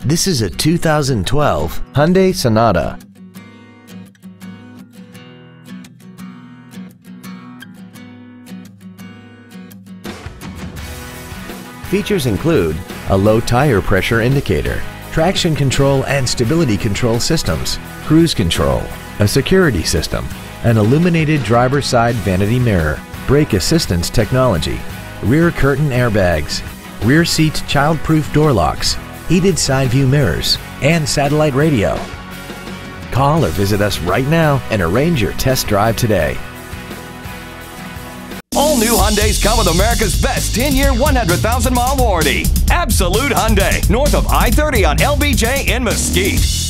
This is a 2012 Hyundai Sonata. Features include a low tire pressure indicator, traction control and stability control systems, cruise control, a security system, an illuminated driver's side vanity mirror, brake assistance technology, rear curtain airbags, rear seat child-proof door locks, heated side view mirrors, and satellite radio. Call or visit us right now and arrange your test drive today. All new Hyundais come with America's best 10-year, 100,000-mile warranty. Absolute Hyundai, north of I-30 on LBJ in Mesquite.